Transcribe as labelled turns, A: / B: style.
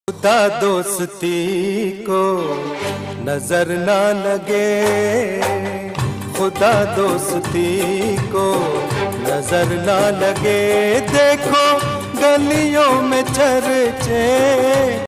A: खुदा दोस्ती को नजर ना लगे, खुदा दोस्ती को नजर ना लगे। देखो गलियों में चर्चे